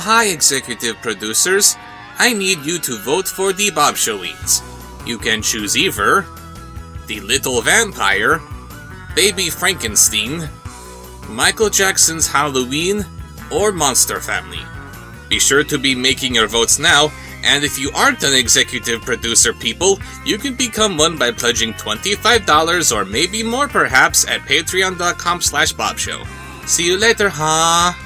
hi, executive producers. I need you to vote for the Bob Show leads. You can choose either The Little Vampire, Baby Frankenstein, Michael Jackson's Halloween, or Monster Family. Be sure to be making your votes now, and if you aren't an executive producer, people, you can become one by pledging $25 or maybe more perhaps at patreon.com/bobshow. See you later, huh?